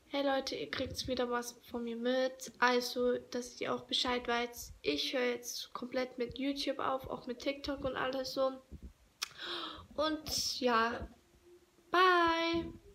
Hey Leute, ihr kriegt wieder was von mir mit. Also, dass ihr auch Bescheid weiß. Ich höre jetzt komplett mit YouTube auf, auch mit TikTok und alles so. Und ja, bye!